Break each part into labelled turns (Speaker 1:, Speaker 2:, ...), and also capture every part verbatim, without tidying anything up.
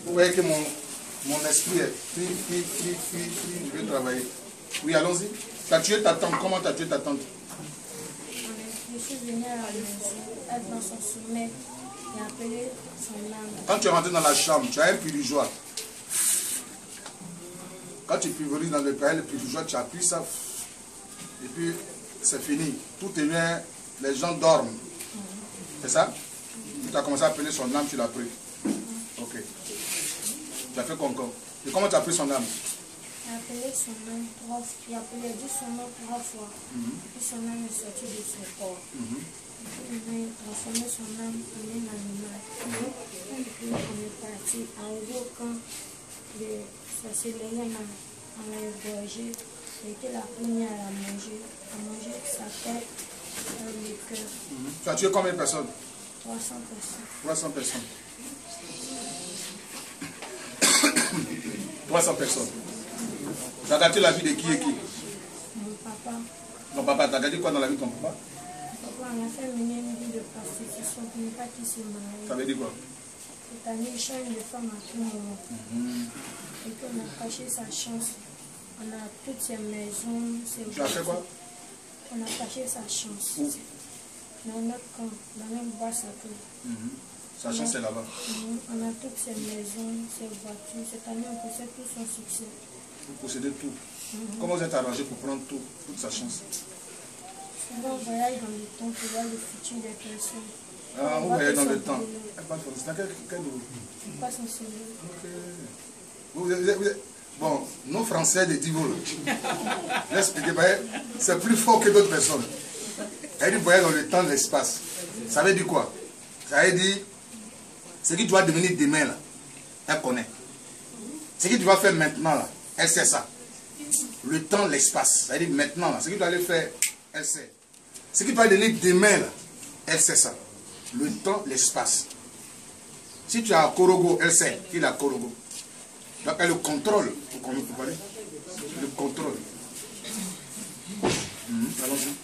Speaker 1: Vous voyez que mon, mon esprit est pris, pris, pris, pris, pris, je vais travailler. Oui, allons-y. Tu as tué ta tante. Comment tu as tué ta tante?
Speaker 2: Je suis venue à la maison, être dans son sommeil et appeler son âme.
Speaker 1: Quand tu es rentré dans la chambre, tu as un purigeoire. Quand tu pulvérises dans le pain, le purigeoire, tu appuies ça. Et puis, c'est fini. Tout est bien. Les gens dorment. C'est ça? Tu as commencé à appeler son âme, tu l'as pris. Ok. Tu as fait comme comme. Et comment tu as pris son âme?
Speaker 2: J'ai appelé son âme trois fois. J'ai appelé dit son nom trois fois.
Speaker 1: Mm-hmm.
Speaker 2: Puis son âme est sortie de son corps.
Speaker 1: Mm-hmm.
Speaker 2: Puis il a transformé son âme en un animal. Mm-hmm. Puis on est parti. Arrivé au camp de sorcellerie, on l'a égorgé. J'ai été la première à la manger. À manger sa tête, le cœur.
Speaker 1: Mm-hmm. Tu as tué combien de personnes?
Speaker 2: trois cents personnes.
Speaker 1: trois cents personnes. trois cents personnes. Tu as gâté la vie de qui et qui?
Speaker 2: Mon papa.
Speaker 1: Ton papa, tu as gâté quoi dans la vie de ton papa?
Speaker 2: Mon papa, on a fait mener une vie de prostitution pour ne pas qu'il se marie.
Speaker 1: Ça veut dire quoi?
Speaker 2: Cette année, il change de femme à tout moment.
Speaker 1: Mm-hmm.
Speaker 2: Et puis on a caché sa chance. On a toutes ses maisons, ses
Speaker 1: Tu as fait quoi?
Speaker 2: On a caché sa chance.
Speaker 1: Où?
Speaker 2: Dans notre camp, dans notre boîte à tout.
Speaker 1: Mm-hmm. Sa chance, c'est là-bas.
Speaker 2: On a toutes ses maisons, ses voitures. Cette année, on possède tout son succès.
Speaker 1: Vous possédez tout.
Speaker 2: Mm-hmm.
Speaker 1: Comment vous êtes arrangé pour prendre tout, toute sa chance?
Speaker 2: Souvent, on voyage dans le temps pour voir le futur des personnes.
Speaker 1: Ah, vous voyez dans le temps. C'est dans quel, quel niveau?
Speaker 2: Pas son cerveau.
Speaker 1: Ok. Vous, vous, vous, vous, bon, nos Français de Divo, l'expliquer, c'est plus fort que d'autres personnes. Elle dit voyager dans le temps, l'espace. Ça veut dire quoi? Ça veut dire ce qui doit devenir demain, là, elle connaît. Ce que tu vas faire maintenant, là, elle sait ça. Le temps, l'espace. Ça veut dire maintenant, là, ce que tu dois aller faire, elle sait. Ce qui doit devenir demain, là, elle sait ça. Le temps, l'espace. Si tu as Korogo, elle sait qu'il a Korogo. Donc elle le contrôle. Vous comprenez? Le contrôle. Mmh. Allons-y.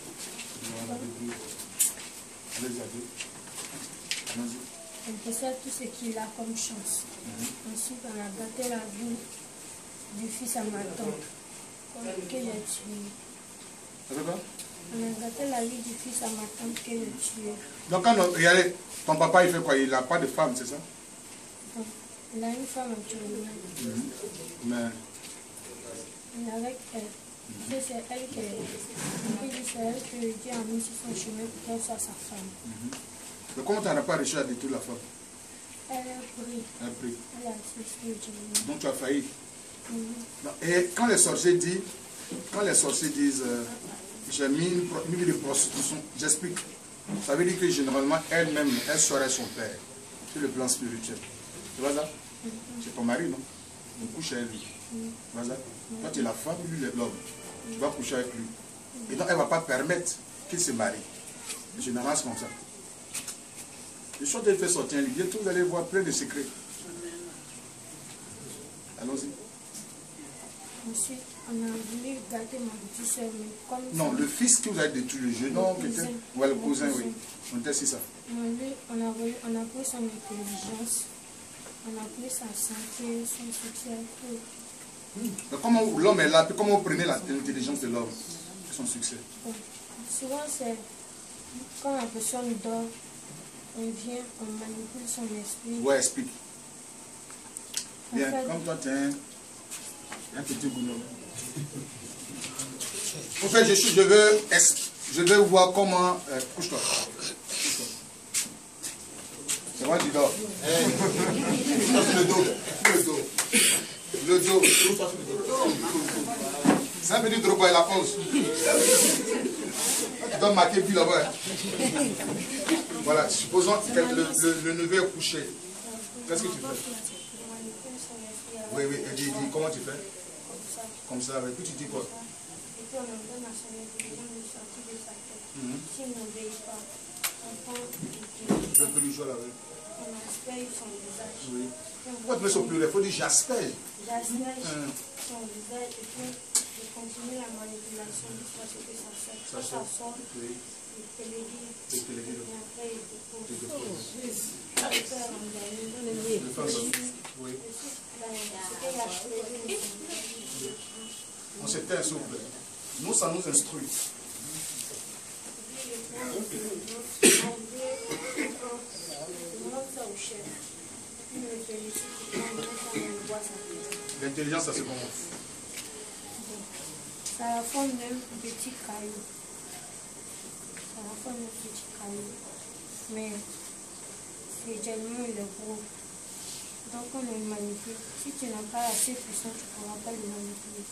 Speaker 1: Allez-y. Allons-y.
Speaker 2: On possède tout ce qu'il a comme chance. Mm-hmm. Ensuite, on a gâté la vie du fils à ma tante, que j'ai tué.
Speaker 1: Ça fait quoi?
Speaker 2: On a gâté la vie du fils à ma tante que j'ai tué.
Speaker 1: Donc, quand on, regardez, ton papa, il fait quoi? Il n'a pas de femme, c'est ça?
Speaker 2: Donc, il a une femme actuellement.
Speaker 1: Mm-hmm. Mais...
Speaker 2: Il est avec elle. Mm-hmm. C'est elle qui est... C'est elle que Dieu a mis sur son chemin pour qu'elle soit sa femme.
Speaker 1: Mm-hmm. Mais comment tu n'as pas réussi à détruire la femme?
Speaker 2: Elle a pris.
Speaker 1: Elle a pris.
Speaker 2: Elle a pris.
Speaker 1: Donc tu as failli.
Speaker 2: Mm-hmm.
Speaker 1: Et quand les sorciers disent, quand les sorciers disent, euh, j'ai mis une, une vie de prostitution, j'explique. Ça veut dire que généralement, elle-même, elle serait son père, sur le plan spirituel. Tu vois ça? Mm-hmm. C'est ton mari, non? On couche avec lui. Mm-hmm. Tu vois ça? Mm-hmm. Toi, tu es la femme, lui, l'homme. Mm-hmm. Tu vas coucher avec lui. Et donc, elle ne va pas permettre qu'il se marie. Généralement, c'est comme ça. Le soir de fait sortir un livre, bientôt vous allez voir plein de secrets. Allons-y.
Speaker 2: Ensuite, on a voulu gâter mon petit soeur, mais comme
Speaker 1: non,
Speaker 2: ça,
Speaker 1: le fils que vous avez détruit, le jeune homme, qui était... Ouais, le cousin, cousin, oui. On était si ça.
Speaker 2: On a, on, a voulu, on a pris son intelligence, on a pris sa santé, son succès, tout.
Speaker 1: Mais comment l'homme est là, comment vous prenez l'intelligence de l'homme, son succès?
Speaker 2: Bon, souvent, c'est quand la personne dort, on vient, on manipule son esprit.
Speaker 1: Ouais, explique. Bien,
Speaker 2: fait,
Speaker 1: comme toi, tu es un, un petit boulot. En fait, je, je, veux, je veux voir comment... Euh, couche-toi. Couche-toi. C'est moi qui dors. Hey. Couche-toi sur le dos. Le dos. Le dos. Couche-toi sur le dos. C'est un petit Drogba, il a onze. Tu dois marquer puis là-bas. Voilà, supposons que le, le, le neveu est couché. Qu'est-ce que tu fais? Oui, oui, et dis, dis, comment tu fais? Comme ça, et puis tu dis quoi?
Speaker 2: Et puis on donne à son intelligence de sortir de sa tête. S'il n'obéit pas, on prend
Speaker 1: le peluchon là, oui.
Speaker 2: On asperge son visage.
Speaker 1: Oui. Pourquoi tu mets son pluriel? Il faut dire j'asperge.
Speaker 2: J'asperge son visage et puis je continue la manipulation jusqu'à ce que ça sorte.
Speaker 1: Ça sort. Ça sort. Oui.
Speaker 2: Le téléguide.
Speaker 1: Le téléguide.
Speaker 2: Et après il dépose.
Speaker 1: Tu déposes.
Speaker 2: Le faire en dernier.
Speaker 1: Le faire On s'éteint, s'il vous plaît. Nous, ça nous instruit. L'intelligence, ça c'est comment?
Speaker 2: C'est à la forme d'un petit caillou. C'est à la forme d'un petit caillou. Mais c'est tellement il est gros. Donc on le manipule. Si tu n'as pas assez puissant, tu ne pourras pas le manipuler.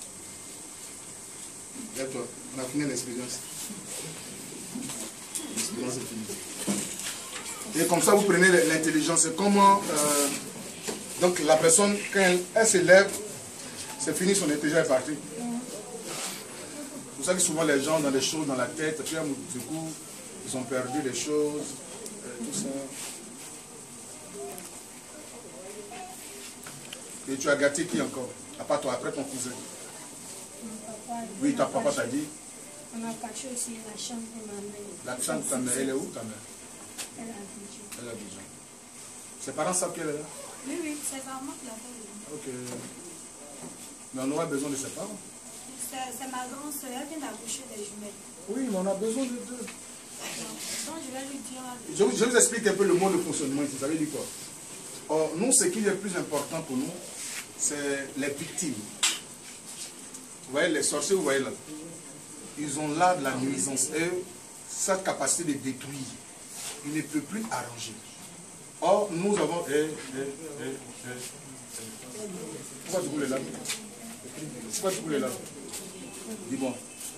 Speaker 1: Et toi, on a fini l'expérience. L'expérience est finie. Et comme ça, vous prenez l'intelligence. C'est comment... Euh, donc la personne, quand elle, elle se lève, c'est fini, son intelligence est partie. C'est pour ça que souvent les gens ont des choses dans la tête, puis du coup, ils ont perdu des choses, euh, tout ça. Et tu as gâté qui encore? À part toi, après ton cousin.
Speaker 2: Mon papa,
Speaker 1: Oui, ton papa t'a dit.
Speaker 2: On a caché aussi la chambre de ma mère.
Speaker 1: La chambre de ta mère, elle est où ta mère?
Speaker 2: Elle a Abidjan.
Speaker 1: Elle est à Abidjan. Ses parents savent qu'elle est là?
Speaker 2: Oui, oui, c'est vraiment que la famille.
Speaker 1: Ok. Mais on aura besoin de ses parents.
Speaker 2: C'est ma grande soeur, elle vient d'accoucher des jumelles.
Speaker 1: Oui, mais on a besoin de deux.
Speaker 2: Donc je vais lui dire...
Speaker 1: Je vous, je vous explique un peu le mode de fonctionnement ici. Vous savez dire quoi? Or, nous, ce qui est le plus important pour nous, c'est les victimes. Vous voyez, les sorciers, vous voyez là, ils ont là de la nuisance. Et cette capacité de détruire, il ne peut plus arranger. Or, nous avons... Eh, eh, eh, eh, eh. Pourquoi tu voulais là? Pourquoi tu voulais là? Dis bon.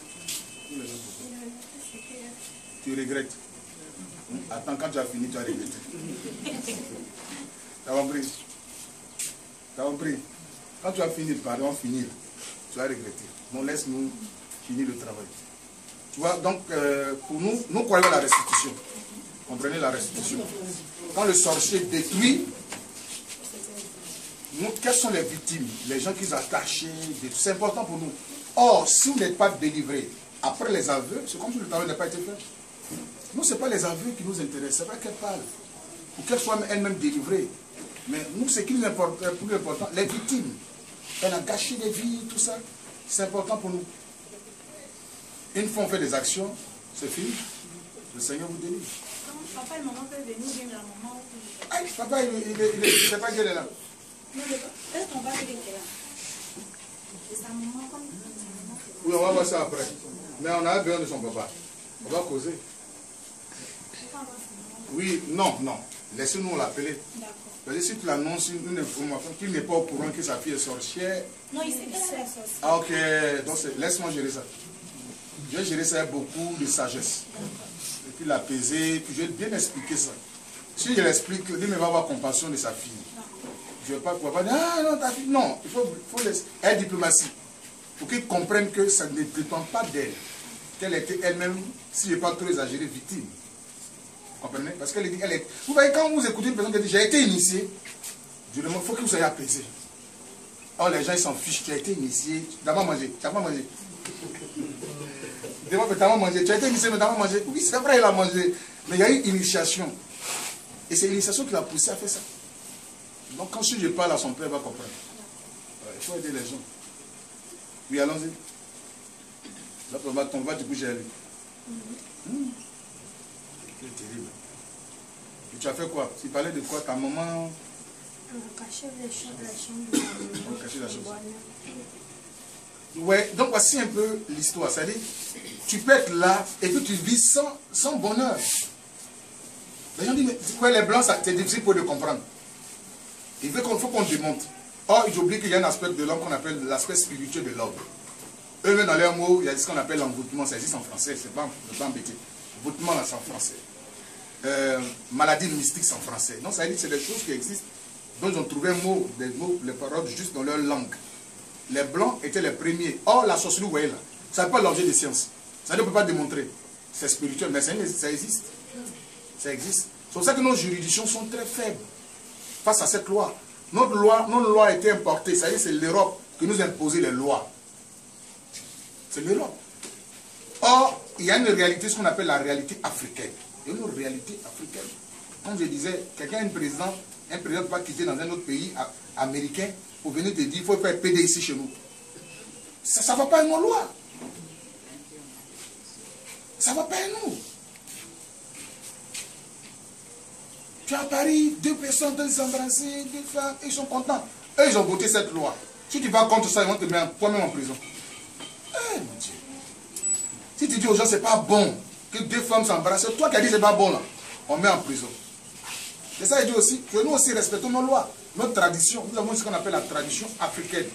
Speaker 1: Tu regrettes. Attends, quand tu as fini, tu as regretté. Tu as compris? Tu as compris? Quand tu as fini, pardon, finir, tu as regretté. Non, laisse-nous finir le travail. Tu vois, donc, euh, pour nous, nous croyons à la restitution. Comprenez la restitution. Quand le sorcier détruit, nous, quelles sont les victimes? Les gens qui sont attachés, c'est important pour nous. Or, si vous n'êtes pas délivré après les aveux, c'est comme si le travail n'a pas été fait. Nous, ce n'est pas les aveux qui nous intéressent, c'est pas qu'elle parle. Ou qu'elle soit elle-même délivrée. Mais nous, ce qui nous importe, plus important, les victimes. Elle a gâché des vies, tout ça. C'est important pour nous. Une fois on fait des actions, c'est fini. Le Seigneur vous délivre.
Speaker 2: Papa et maman peuvent venir, bien la maman.
Speaker 1: Aïe, papa, il ne sait pas qu'elle est là.
Speaker 2: Est-ce qu'on va dire qu'elle est là? C'est sa maman comme...
Speaker 1: Oui, on va voir ça après. Mais on a besoin de son papa. On va causer. Oui, non, non. Laissez-nous l'appeler. D'accord. Parce que si tu l'annonces une information qu'il n'est pas au courant que sa fille est sorcière.
Speaker 2: Non, il sait qu'elle est sorcière.
Speaker 1: Ah, ok. Donc, laisse-moi gérer ça. Je vais gérer ça avec beaucoup de sagesse. Et puis l'apaiser, puis je vais bien expliquer ça. Si je l'explique, lui me va avoir compassion de sa fille. Je ne vais pas pouvoir dire, ah non, ta fille. Non, il faut, faut laisser. Elle diplomatie. Pour qu'ils comprennent que ça ne dépend pas d'elle. Qu'elle était elle-même, si je n'ai pas trop exagéré, victime. Vous comprenez? Parce qu'elle dit, elle est... Vous voyez, quand vous écoutez une personne qui dit, j'ai été initié, je demande, il faut que vous soyez apaisé. Or, les gens, ils s'en fichent. Tu as été initié, tu n'as pas mangé. Tu n'as pas mangé. Tu n'as pas mangé. Tu as été initié, mais tu n'as pas mangé. Oui, c'est vrai, il a mangé. Mais il y a eu une initiation. Et c'est l'initiation qui l'a poussé à faire ça. Donc, quand je parle à son père, il va comprendre. Ouais, il faut aider les gens. Oui, allons-y. Là, on va, on va te coucher à lui. Mmh. C'est terrible. Et tu as fait quoi? Tu parlais de quoi? Ta maman?
Speaker 2: On a caché les choses, la chambre de la maman.
Speaker 1: On a caché la chose. Ouais, donc voici un peu l'histoire. C'est-à-dire, tu peux être là et puis tu vis sans, sans bonheur. Les gens disent, mais quoi, les blancs, c'est difficile pour les comprendre. Il veut qu'on faut qu'on démonte. Or, ils oublient qu'il y a un aspect de l'homme qu'on appelle l'aspect spirituel de l'homme. Eux-mêmes, dans leurs mots, il y a ce qu'on appelle l'envoûtement. Ça existe en français, c'est pas, pas embêté. Envoûtement, c'est en français. Euh, maladie mystique, c'est en français. Non, ça veut dire que c'est des choses qui existent, dont ils ont trouvé un mot, des mots, les paroles juste dans leur langue. Les blancs étaient les premiers. Or, la sorcellerie, vous voyez là, ça n'est pas l'objet de science. Ça ne peut pas démontrer. C'est spirituel, mais ça, ça existe. Ça existe. C'est pour ça que nos juridictions sont très faibles face à cette loi. Notre loi, notre loi a été importée. Ça veut dire que c'est l'Europe qui nous a imposé les lois. C'est l'Europe. Or, il y a une réalité, ce qu'on appelle la réalité africaine. Il y a une réalité africaine. Comme je disais, quelqu'un a une présidente Un président ne peut pas quitter dans un autre pays américain pour venir te dire il faut faire P D ici chez nous. Ça ne va pas à nos lois. Ça ne va pas à nous. Tu es à Paris, deux personnes de s'embrasser, deux femmes, ils sont contents. Eux, ils ont voté cette loi. Si tu vas contre ça, ils vont te mettre toi-même en prison. Eh mon Dieu. Si tu dis aux gens c'est pas bon que deux femmes s'embrassent, toi qui as dit c'est pas bon là, on met en prison. C'est ça, il dit aussi que nous aussi respectons nos lois, notre tradition. Nous avons ce qu'on appelle la tradition africaine.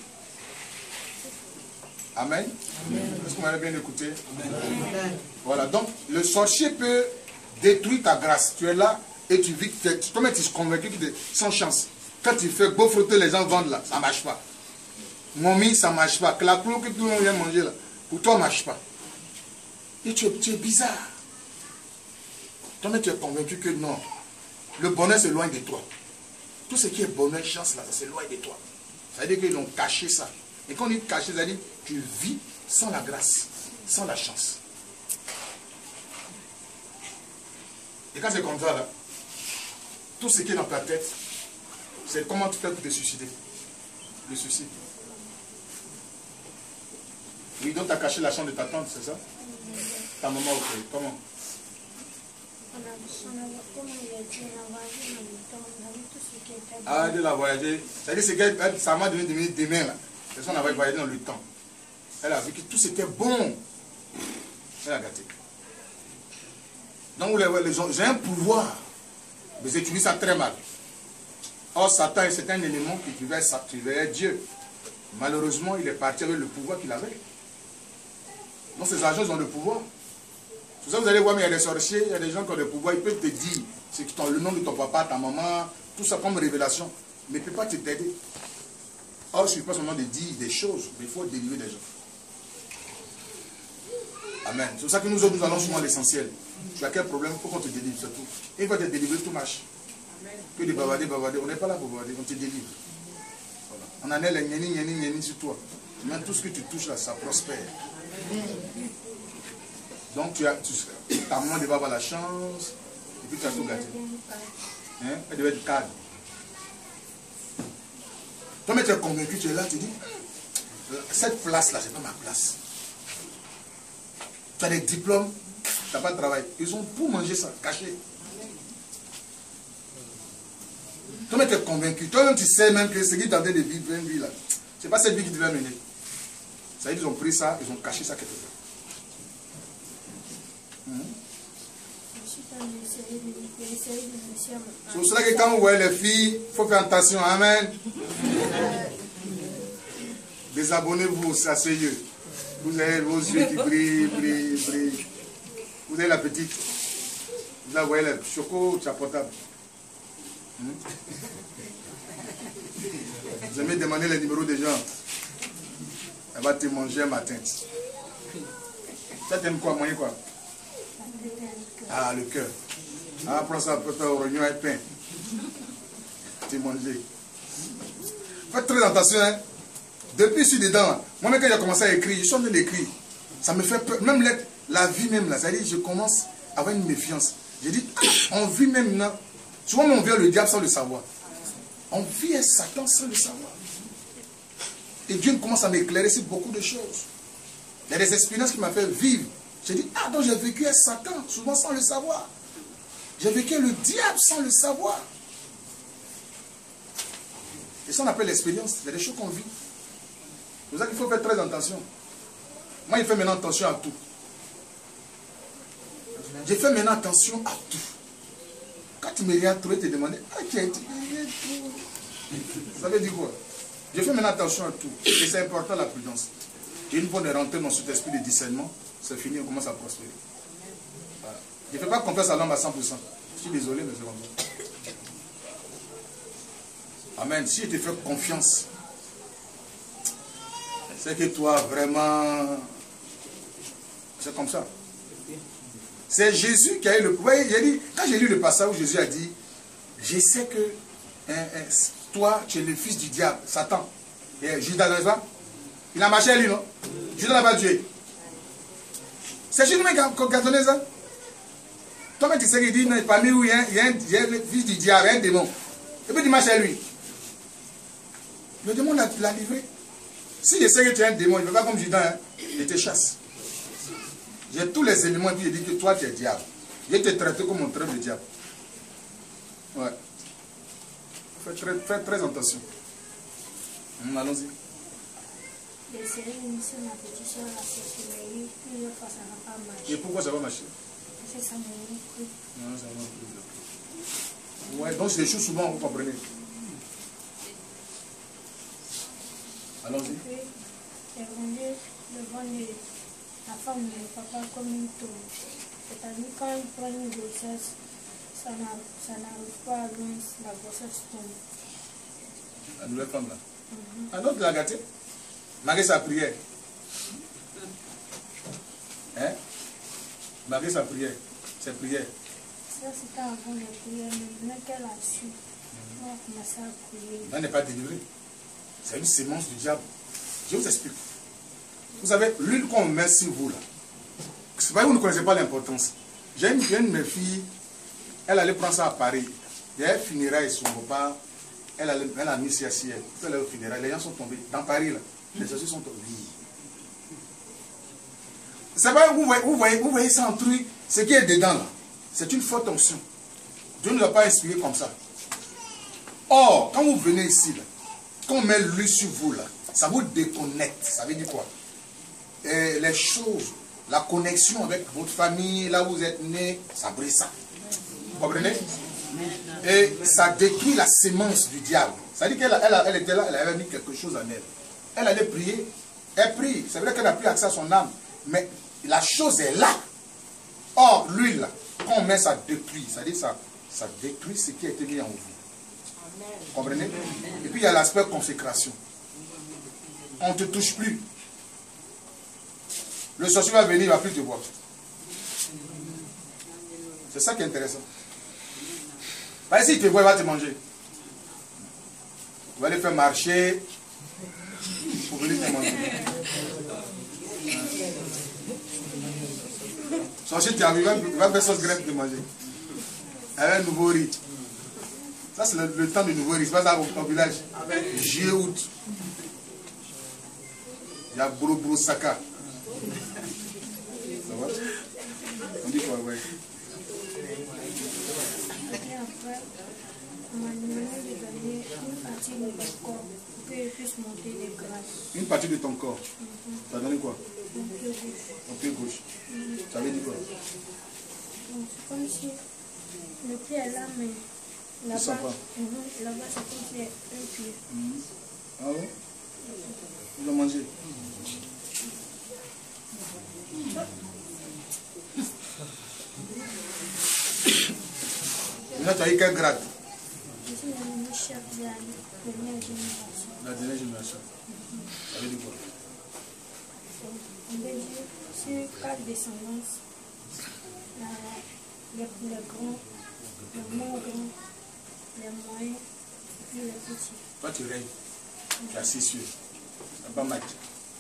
Speaker 1: Amen. Est-ce que vous m'avez bien écouté? Amen. Voilà, donc le sorcier peut détruire ta grâce. Tu es là et tu vis, toi-même tu es convaincu que sans chance. Quand tu fais beau frotter, les gens vendent là, ça ne marche pas. Momi, ça ne marche pas. Claclou que tout le monde vient manger là, pour toi, ça ne marche pas. Et tu es, tu es bizarre. Toi-même tu es convaincu que non. Le bonheur c'est loin de toi. Tout ce qui est bonheur, chance là, c'est loin de toi. Ça veut dire qu'ils ont caché ça. Et quand on dit caché, ça veut dire que tu vis sans la grâce, sans la chance. Et quand c'est comme ça là, tout ce qui est dans ta tête, c'est comment tu fais pour te suicider. Le suicide. Oui, donc tu as caché la chambre de ta tante, c'est ça? Ta maman, ok. Comment? Ah, de la voyager. C'est-à-dire que ça m'a donné des minutes demain là. C'est ça qu'on avait voyagé dans le temps. Elle a vu que tout c'était bon. Elle a gâté. Donc les gens, j'ai un pouvoir. Mais j'utilise ça très mal. Or, Satan, c'est un élément qui tuait Dieu. Malheureusement, il est parti avec le pouvoir qu'il avait. Donc, ces agents ont le pouvoir. Tout ça, vous allez voir, mais il y a des sorciers, il y a des gens qui ont le pouvoir. Ils peuvent te dire c'est le nom de ton papa, ta maman, tout ça comme révélation. Mais ils ne peuvent pas t'aider. Or, il ne suffit pas seulement de dire des choses, mais il faut délivrer des gens. Amen. C'est pour ça que nous autres, nous allons souvent à l'essentiel. Tu as quel problème? Il faut qu'on te délivre, c'est tout. Et il va te délivrer, tout marche. Que de bavarder, bavarder. On n'est pas là pour bavarder, on te délivre. Voilà. On en est les gnéni, gnéni, gnéni sur toi. Même tout ce que tu touches là, ça prospère. Donc tu as, tu, ta maman devait avoir la chance, et puis tu as tout gâté. Hein? Elle devait être calme. Toi, mais tu es convaincu, tu es là, tu dis, cette place-là, c'est pas ma place. Tu as des diplômes, tu n'as pas de travail. Ils ont pour manger ça, caché. Toi, mais tu es convaincu. Toi-même, tu sais même que ce qui t'entendait de vivre une vie là, c'est pas cette vie qui devait mener. Ça veut dire qu'ils ont pris ça, ils ont caché ça quelque part. C'est pour cela que quand vous voyez les filles, il faut faire attention. Amen. Désabonnez-vous, c'est sérieux. Vous avez vos yeux qui brillent, brillent, brillent. Vous avez la petite. Vous la voyez, le choco, tu as portable. Hmm? Vous aimez demander les numéros des gens. Elle va te manger un matin. Ça t'aime quoi, manger quoi? Ah, le cœur. Ah, prends ça, peut-être au oignon et pain. Tu manges. Faites très attention, hein. Depuis je suis dedans, moi-même quand j'ai commencé à écrire, je suis en train d'écrire. Ça me fait peur. Même la, la vie même, là, c'est-à-dire je commence à avoir une méfiance. J'ai dit, on vit même là. Souvent, on vit le diable sans le savoir. On vit un Satan sans le savoir. Et Dieu commence à m'éclairer sur beaucoup de choses. Il y a des expériences qui m'ont fait vivre. J'ai dit, ah donc j'ai vécu un Satan, souvent sans le savoir. J'ai vécu le diable sans le savoir. Et ça on appelle l'expérience. Il y a des choses qu'on vit. C'est pour ça qu'il faut faire très attention. Moi, je fais maintenant attention à tout. Je fais maintenant attention à tout. Quand tu me regardes, tu vas te demander, ah, tu as été. Ça veut dire quoi? Je fais maintenant attention à tout. Et c'est important la prudence. Et une fois de rentrer dans cet esprit de discernement, c'est fini, on commence à prospérer. Voilà. Je ne fais pas confiance à l'homme à cent pour cent. Je suis désolé, mais c'est comme ça. Amen. Si je te fais confiance, c'est que toi, vraiment, c'est comme ça. C'est Jésus qui a eu le pouvoir. Quand j'ai lu le passage où Jésus a dit, je sais que hein, hein, toi, tu es le fils du diable, Satan. Et Judas, n'est-ce pas? Il a marché à lui, non? Judas n'a pas tué. C'est Jésus qui a donné ça. Toi-même, tu sais qu'il dit, parmi où il y a, il y a un, il y a le fils du diable, un démon. Et puis dimanche c'est lui. Le démon l'a livré. Si je sais que tu es un démon, il ne veut pas comme Judas, hein, il te chasse. J'ai tous les éléments et puis il dit que toi tu es diable. Je te traite comme un trèfle de diable. Ouais. Fais très, fais très attention. Hum, allons-y.
Speaker 2: J'ai essayé d'initier ma petite soeur à la sorcellerie, plusieurs fois ça n'a pas marché.
Speaker 1: Et pourquoi ça va marcher?
Speaker 2: Parce que ça m'a pris.
Speaker 1: Non, ça m'a pris. Ouais, donc c'est des choses souvent, vous comprenez. Allons-y.
Speaker 2: Puis, j'ai vendu devant les, la femme de mon papa comme une tour. C'est-à-dire quand il prend une grossesse, ça n'arrive pas à loin, la grossesse tombe.
Speaker 1: La nouvelle femme là.
Speaker 2: Mm-hmm.
Speaker 1: Un autre l'a gâté. Malgré sa prière. Hein? Malgré sa prière. Ses prières.
Speaker 2: Ça c'était avant les prières, mais maintenant qu'elle a su, on a commencé à prier.
Speaker 1: Elle n'est pas délivrée. C'est une sémence du diable. Je vous explique. Vous savez, l'huile qu'on met sur vous là, c'est pas que vous ne connaissez pas l'importance. J'ai une, une de mes filles, elle allait prendre ça à Paris. Il y a un funérail sur son repas, elle, allait, elle a mis ça assis. Elle allait au funérail, les gens sont tombés. Dans Paris là, les sorciers sont tombés. C'est pas, vous voyez, vous voyez, vous voyez ça en truc, ce qui est dedans là, c'est une forte onction. Dieu ne l'a pas inspiré comme ça. Or, quand vous venez ici là, quand on met l'huile sur vous là, ça vous déconnecte. Ça veut dire quoi? Et les choses, la connexion avec votre famille, là où vous êtes né, ça brise ça. Vous comprenez? Et ça détruit la sémence du diable. Ça veut dire qu'elle elle, elle était là, elle avait mis quelque chose en elle. Elle allait prier, elle prie. C'est vrai qu'elle n'a plus accès à son âme, mais la chose est là. Or, l'huile, quand on met, ça détruit. Ça veut dire ça, ça détruit ce qui a été mis en vous. Vous comprenez? Et puis il y a l'aspect consécration. On ne te touche plus. Le sorcier va venir, il ne va plus te voir. C'est ça qui est intéressant. Parce que s'il te voit, il va te manger. Il va les faire marcher pour venir te manger. Le sorcier t'arrive, il va faire sauce graine pour te manger. Avec un nouveau riz. Ça, c'est le, le temps du nouveau riz. C'est pas ça au, au village. Juillet, août. Il y a Bro Bro Saka. Ça va? On dit quoi, ouais.
Speaker 2: Et après, on m'a demandé de donner une partie de mon corps pour que je puisse monter des grâces.
Speaker 1: Une partie de ton corps.
Speaker 2: Mm-hmm.
Speaker 1: Ça a donné quoi?
Speaker 2: Mon pied gauche.
Speaker 1: Ton pied gauche.
Speaker 2: Mm-hmm.
Speaker 1: Ça veut dire quoi?
Speaker 2: Donc c'est comme si le pied est là, mais là-bas, mm-hmm, là-bas c'est comme si un pied.
Speaker 1: Mm-hmm. Ah oui? Vous l'avez mangé? Là, tu as eu quel grade?
Speaker 2: Je suis le chef de la dernière génération.
Speaker 1: La dernière génération. Ça veut dire quoi?
Speaker 2: On veut dire sur quatre descendances, la, les, les grands, les moins grands, les moyens, et puis les petits.
Speaker 1: Toi, tu règnes. Tu es assis sur. C'est pas mal.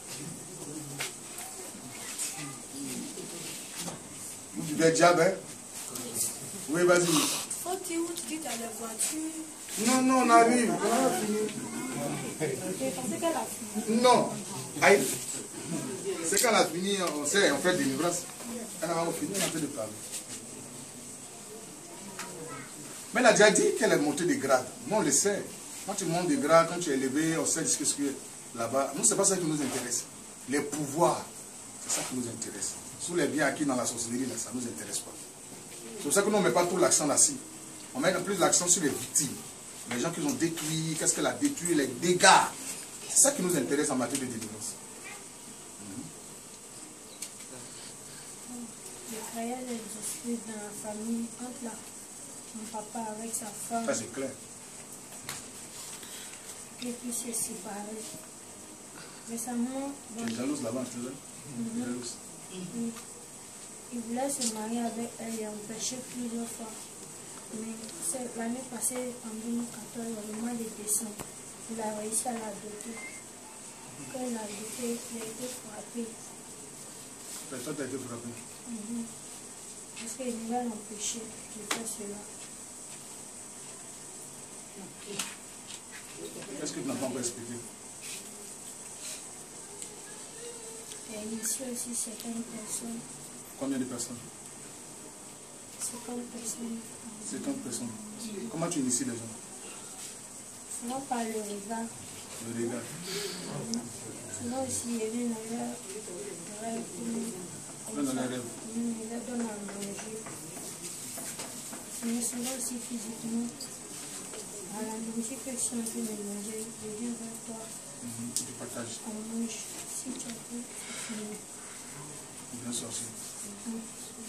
Speaker 1: Vous vivez diable, hein? Oui, vas-y.
Speaker 2: Oh, tu es où? Tu dis que tu as les voitures.
Speaker 1: Non, non, on arrive. On a fini.
Speaker 2: J'ai pensé qu'elle a fini.
Speaker 1: Non. Aïe. C'est quand on a fini, on sait, on fait des livrances. Quand on a fini, on a fait de parler. Mais elle a déjà dit qu'elle est montée de grade. Nous, on le sait. Quand tu montes de grade, quand tu es élevé, on sait ce que c'est là-bas. Nous, ce n'est pas ça qui nous intéresse. Les pouvoirs, c'est ça qui nous intéresse. Sous les biens acquis dans la sorcellerie, là, ça ne nous intéresse pas. C'est pour ça que nous, on ne met pas tout l'accent là-dessus. On met plus l'accent sur les victimes. Les gens qui ont détruit, qu'est-ce qu'elle a détruit, les dégâts. C'est ça qui nous intéresse en matière de délivrance.
Speaker 2: Je créais les esprits dans la famille, entre la, mon papa avec sa femme.
Speaker 1: Ça, c'est clair.
Speaker 2: Et puis c'est séparé. Récemment, bon,
Speaker 1: Tu es jalouse là-bas, tu es
Speaker 2: mm-hmm.
Speaker 1: jalouse.
Speaker 2: il, il voulait se marier avec elle et empêcher plusieurs fois. Mais l'année passée, en deux mille quatorze, au mois de décembre, il a réussi à l'adopter. Quand il l'a adopté, il a été frappé.
Speaker 1: Mais toi, tu as été frappé.
Speaker 2: Mm-hmm. Parce qu'il va l'empêcher de faire cela.
Speaker 1: Qu'est-ce que tu n'as pas encore expliqué?
Speaker 2: Et ici aussi, cinquante personnes.
Speaker 1: Combien de personnes?
Speaker 2: cinquante personnes.
Speaker 1: cinquante personnes. Comment tu inities les gens?
Speaker 2: Sinon, par le regard.
Speaker 1: Le regard.
Speaker 2: Sinon aussi, il y a des rêves.
Speaker 1: Dans les rêves.
Speaker 2: Il leur donne à manger. Mais sinon aussi, physiquement, à la musique que je suis en train de manger, je viens vers toi.
Speaker 1: Mm-hmm. Tu partages.
Speaker 2: On mange. Si tu as pu, c'est fini.
Speaker 1: Bien sorti.
Speaker 2: Mm-hmm.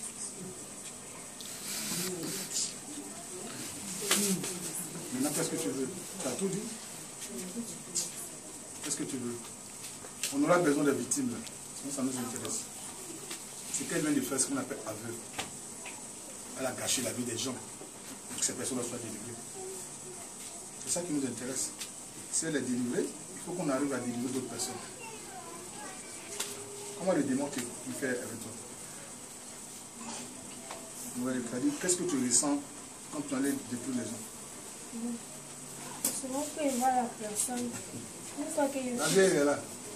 Speaker 1: Maintenant, qu'est-ce que tu veux? Tu as tout dit? Qu'est-ce que tu veux? On aura besoin des victimes, là. Sinon, ça nous intéresse. C'est qu'elle vient de faire ce qu'on appelle aveu. Elle a gâché la vie des gens pour que ces personnes soient délivrées. C'est ça qui nous intéresse. Si elle est délivrée, il faut qu'on arrive à délivrer d'autres personnes. Comment le démon qui fait avec toi? Qu'est-ce que tu ressens quand tu allais détruire les gens?
Speaker 2: C'est bon que je vois la personne. Une fois que je...
Speaker 1: La vieille est là.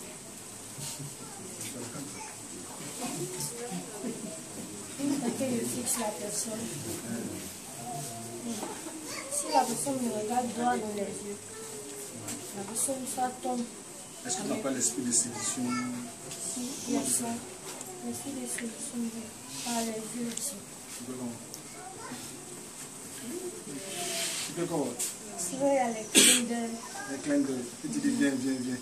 Speaker 2: Une fois que je fixe la personne, si la personne me regarde droit dans les yeux, la personne soit tombe.
Speaker 1: Est-ce que tu n'as pas l'esprit de séduction?
Speaker 2: Si, il y a ça. L'esprit de séduction par les yeux aussi.
Speaker 1: Tu peux comment? Tu peux comment?
Speaker 2: Sinon, il y a les clins d'œil.
Speaker 1: Les clins d'œil. Et tu dis viens, viens, viens.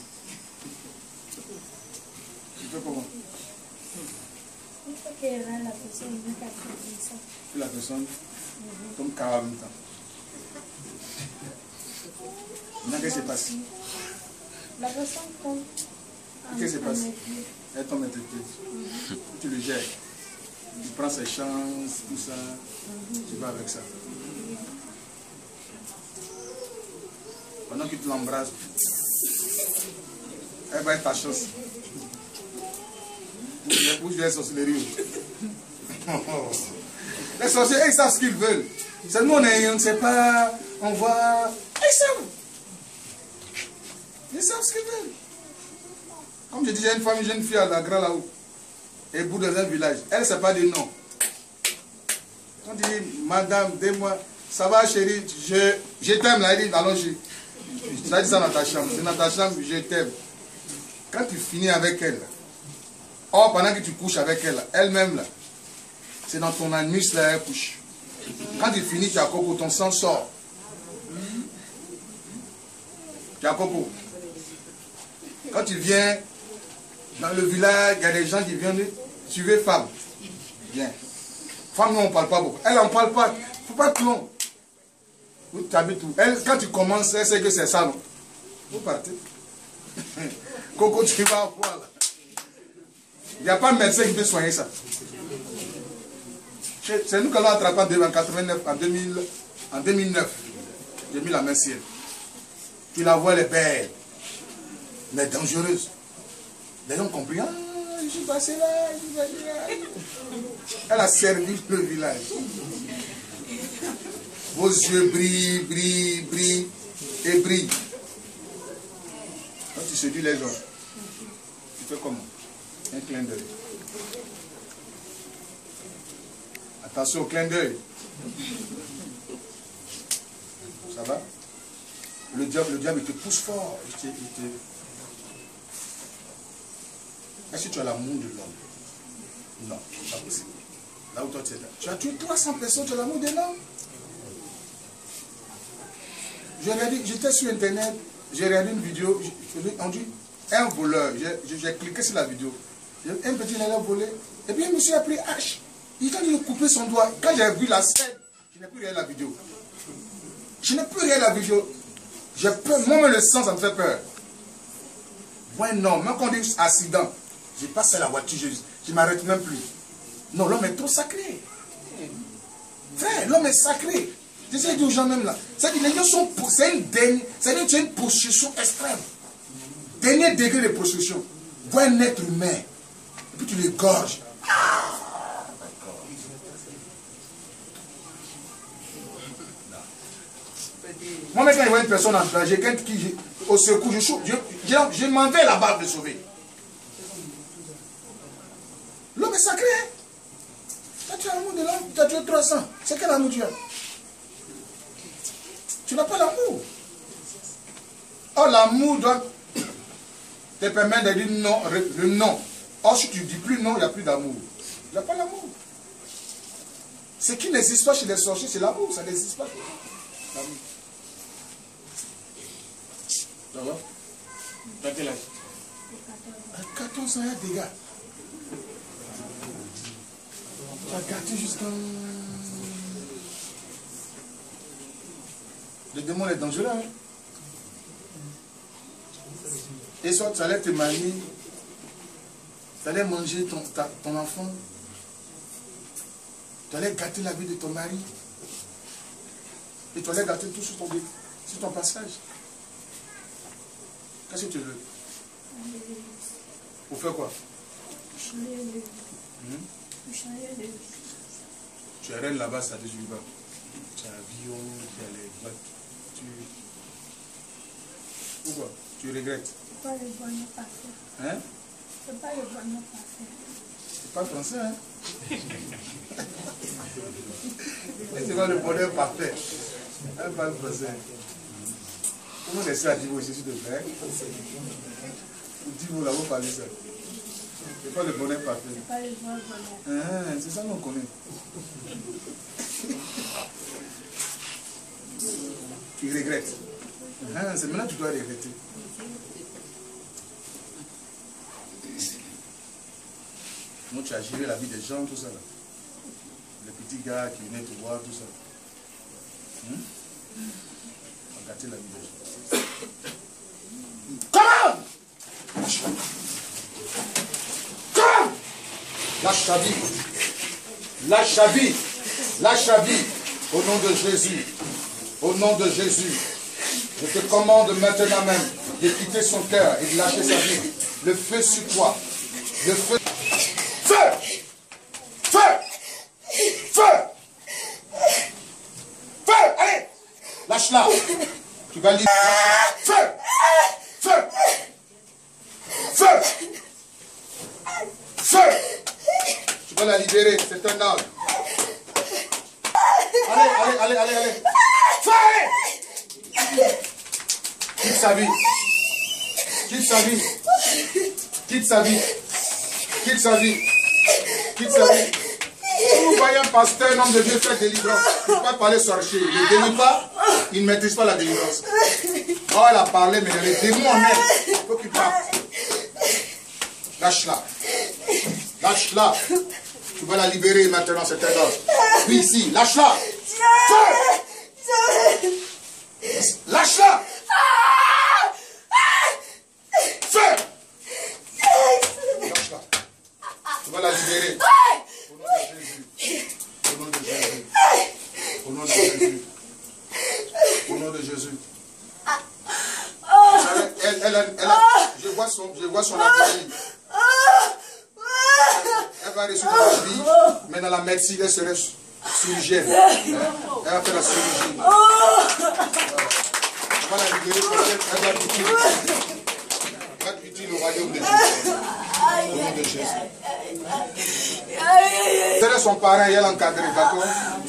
Speaker 1: Tu peux comment?
Speaker 2: Une fois qu'il y a la personne, il veut qu'elle fasse comme ça.
Speaker 1: Puis la personne tombe quarante ans. Maintenant, qu'est-ce qui se passe?
Speaker 2: La personne tombe.
Speaker 1: Qu'est-ce qui se passe? Elle tombe à tes pieds. Tu le gères. Tu prends ses chances, tout ça. Tu vas avec ça. Pendant que tu l'embrasses, elle va être ta chance. Où je les sorcelleries. Les sorciers, ils savent ce qu'ils veulent. C'est nous, on ne sait pas, on voit. Ils savent. Ils savent ce qu'ils veulent. Comme je disais, une femme, une jeune fille à la grande là-haut, et bout dans un village, elle ne sait pas dire non. On dit, madame, dis-moi, ça va chérie, je, je t'aime là, elle dit, allons chez. Tu as dit ça dans ta chambre, c'est dans ta chambre, je t'aime. Quand tu finis avec elle, or pendant que tu couches avec elle, elle-même là, c'est dans ton anus là, elle couche. Quand tu finis, tu as coco, ton sang sort. Tu as coco. Quand tu viens dans le village, il y a des gens qui viennent, tu veux femme. Viens. Femme, nous, on ne parle pas beaucoup. Elle n'en parle pas. Il ne faut pas être long. Où tu habites où? Elle, quand tu commences, elle sait que c'est ça, non? Vous partez. Coco, tu vas voir là. Il n'y a pas de médecin qui peut soigner ça. C'est nous qui allons attraper en mille neuf cent quatre-vingt-neuf, en, deux mille, en deux mille neuf. J'ai mis la main sur elle. Tu la vois, elle est belle, mais dangereuse. Les gens ont compris. Ah, je suis passé là, je suis passé là. Elle a servi le village. Vos yeux brillent, brillent, brillent et brillent. Quand tu séduis les gens, tu fais comment? Un clin d'œil. Attention au clin d'œil. Ça va? Le diable, le diable, il te pousse fort. Il te, il te... Est-ce que tu as l'amour de l'homme? Non, pas possible. Là où toi tu es là. Tu as tué trois cents personnes, tu as l'amour de l'homme? J'étais sur internet, j'ai regardé une vidéo, on dit un voleur, j'ai cliqué sur la vidéo. Un petit allait voler, et puis un monsieur a pris hache. Il a dit de couper son doigt. Quand j'ai vu la scène, je n'ai plus regardé la vidéo. Je n'ai plus regardé la vidéo. J'ai peur, moi-même le sang, ça me fait peur. Ouais, non, même quand on dit accident, j'ai passé la voiture, je ne m'arrête même plus. Non, l'homme est trop sacré. Frère, l'homme est sacré. J'essaie de dire aux gens même là. C'est que les gens sont pour. C'est une dernière. C'est une prostitution extrême. Dernier degré de prostitution. Vois un être humain. Et puis tu l'égorges. Ah, Moi-même, quand je vois une personne en danger, quelqu'un qui au secours, je, je, je, je m'en vais là-bas de sauver. L'homme est sacré. Hein? Toi, tu as l'amour de l'homme, tu as tué trois cents. C'est quel amour tu as? Tu n'as pas l'amour. Or, l'amour doit te permettre de dire non, le non. Or, si tu ne dis plus non, il n'y a plus d'amour. Il n'y a pas l'amour. Ce qui n'existe pas chez les sorciers, c'est l'amour. Ça n'existe pas. L'amour. Ça va? T'as quel âge? À quatorze ans, il y a des gars. Tu as gâté jusqu'à... Le démon est dangereux. Hein? Et soit tu allais te marier, tu allais manger ton, ta, ton enfant, tu allais gâter la vie de ton mari, et tu allais gâter tout sur ton, sur ton passage. Qu'est-ce que tu veux? Pour faire quoi? Hmm? Tu es reine là-bas, ça te suit pas. Tu as l'avion, tu as les voitures. Pourquoi? Tu regrettes?
Speaker 2: C'est pas le bonheur parfait.
Speaker 1: Hein?
Speaker 2: C'est pas le bonheur parfait.
Speaker 1: C'est pas français, hein? C'est pas le bonheur parfait. Hein, pas le français. Comment laisser à Divo ici, s'il te plaît? Divo, là, vous parlez ça. C'est pas le bonheur parfait.
Speaker 2: C'est pas le bonheur bonheur.
Speaker 1: Ah, c'est ça qu'on connaît. Tu regrettes. Ah, c'est maintenant que tu dois regretter. Donc tu as géré la vie des gens, tout ça là. Les petits gars qui venaient te voir, tout ça. Hum? Tu as gâté la vie des gens. Comment? Comment? Lâche ta vie. Lâche ta vie. Lâche ta vie. Au nom de Jésus. Au nom de Jésus. Je te commande maintenant même de quitter son cœur et de lâcher sa vie. Le feu sur toi. Le feu. Feu! Feu! Feu! Feu! Allez! Lâche-la! Tu vas libérer. Feu! Feu! Feu! Feu! Tu vas la libérer, c'est un ordre. Allez, allez, allez, allez, allez! Feu! Allez! Quitte sa vie. Quitte sa vie. Quitte sa vie. Quitte sa vie. Quitte sa vie. Si vous voyez un pasteur, un homme de Dieu faire délivrance, il ne peut pas parler sorcier. Il ne délivre pas, il ne maîtrise pas la délivrance. Oh, elle a parlé, mais les démons en elle. Il faut qu'il parte. Lâche-la. Lâche-la. Tu vas la libérer maintenant, c'est un ordre. Oui, ici, lâche-la. Feu! Lâche-la. Feu! Lâche-la. Tu vas la libérer. Au nom de Jésus. Au nom de Jésus. Au nom de Jésus. Au nom de Jésus. Vous savez, elle, elle, elle, elle a, je vois son, je vois son avenir. Elle va réussir dans la vie, mais dans la médecine, elle serait chirurgienne. Elle va faire la chirurgie. On va la libérer parce qu'elle va être utile. Elle va être utile au royaume de Jésus. Au nom de Jésus. Elle est son parent et elle encadré, d'accord?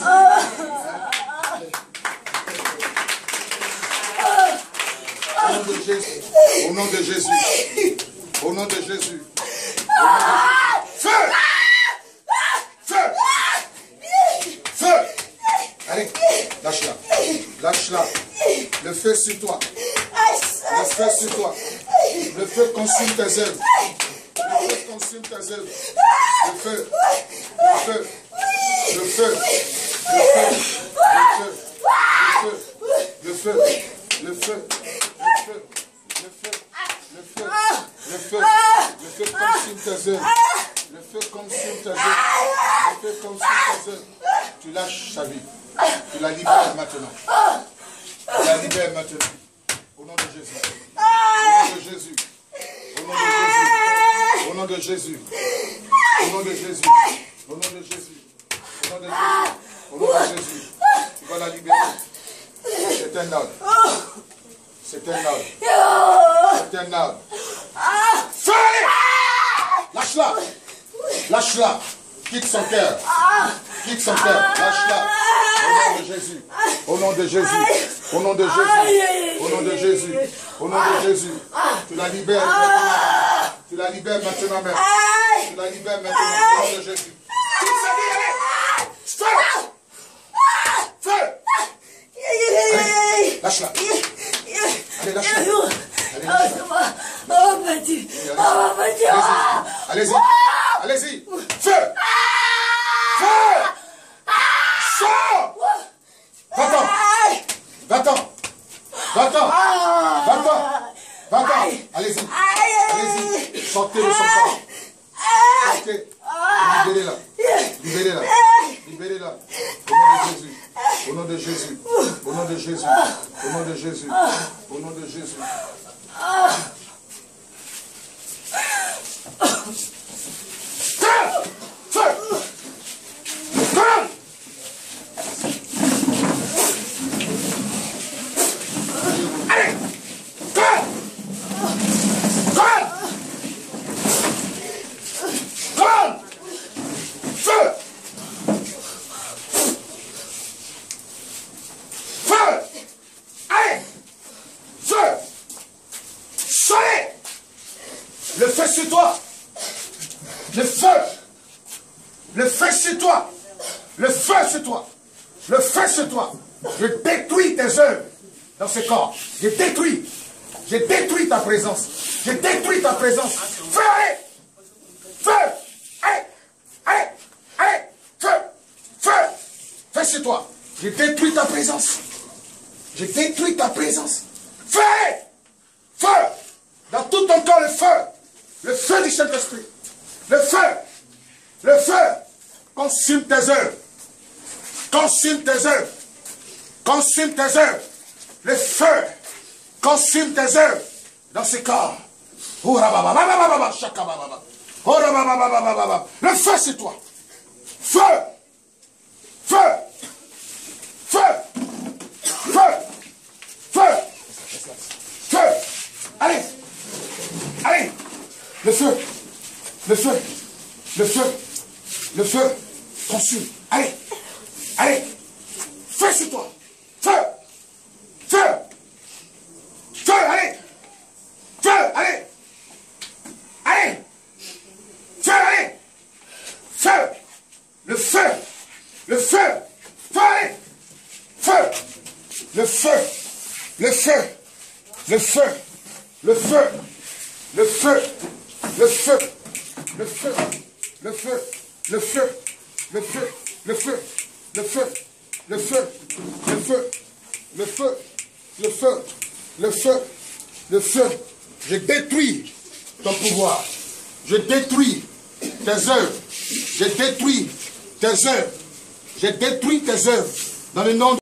Speaker 1: Au nom de Jésus. Au nom de Jésus. Au nom de Jésus. Feu! Feu! Feu! Allez, lâche-la. Lâche-la. Le feu sur toi. Le feu sur toi. Le feu consume tes œuvres. Le feu consume tes œuvres. Le feu. Le feu. Le feu. Le feu. Le feu. Le feu. Le feu. Le feu. Le feu. Le feu. Le feu. Le feu consume tes œuvres. Le feu consume tes œuvres. Le feu consume tes œuvres. Tu lâches sa vie. Tu la libères maintenant. Tu la libères maintenant. Au nom de Jésus. Au nom de Jésus. Au nom de Jésus. Au nom de Jésus. Au nom de Jésus. Au nom de Jésus. Au nom de Jésus. Au nom de Jésus. Tu vas la libérer. C'est un ordre. C'est un ordre. C'est un ordre. Fais aller! Lâche-la! Lâche-la! Quitte son cœur. Quitte son cœur. Lâche-la. Au nom de Jésus. Au nom de Jésus. Au nom de Jésus. Au nom de Jésus. Au nom de Jésus. Tu la libères maintenant. Tu la libères maintenant, mère. Tu la libères maintenant. Au nom de Jésus. Quitte sa vie, allez! Feu! Feu! Allez, lâche-la. Allez, lâche-la. Allez, lâche-la. Allez-y. Allez-y. Feu! Feu! Sors! Va-t'en! Va-t'en! Va-t'en! Va-t'en! Va-t'en! Allez-y! Allez-y! Sortez de son corps! Sortez! Libérez-la! Libérez-la! Libérez-la! Au nom de Jésus! Au nom de Jésus! Au nom de Jésus! Au nom de Jésus! Feu! Feu! Feu! Allez! Feu! Feu! Feu! Feu! Allez! Feu! Soleil! Le feu sur toi! Le feu! Le feu sur toi! Le feu sur toi! Le feu sur toi! Je détruis tes œuvres dans ce corps. Je détruis. Je détruis ta présence. Je détruis ta présence. Feu! Allez! Feu! Allez! Allez! Allez! Feu! Feu! Feu sur toi! Je détruis ta présence. Je détruis ta présence. Feu! Allez! Feu! Dans tout ton corps, le feu! Le feu du Saint-Esprit. Le feu! Le feu! Consume tes œuvres. Consume tes œuvres. Consume tes œuvres. Le feu. Consume tes œuvres dans ce corps. Le feu, c'est toi. Feu. Feu. Feu. Feu. Feu. Feu. Allez. Allez. Le feu. Le feu. Le feu. Le feu. Consume. Allez. Allez. Feu sur toi. Feu. Feu. Feu. Allez. Feu. Allez. Allez. Feu. Allez. Feu. Le feu. Le feu. Feu. Allez. Feu. Le feu. Le feu. Le feu. Le feu. Le feu. Le feu. Le feu. Le feu. Le feu. Le feu. Le feu. Le feu. Le feu. Le feu. Le feu. Le feu. Le feu. Le feu. Je détruis ton pouvoir. Je détruis tes œuvres. Je détruis tes œuvres. Je détruis tes œuvres. Dans le nom de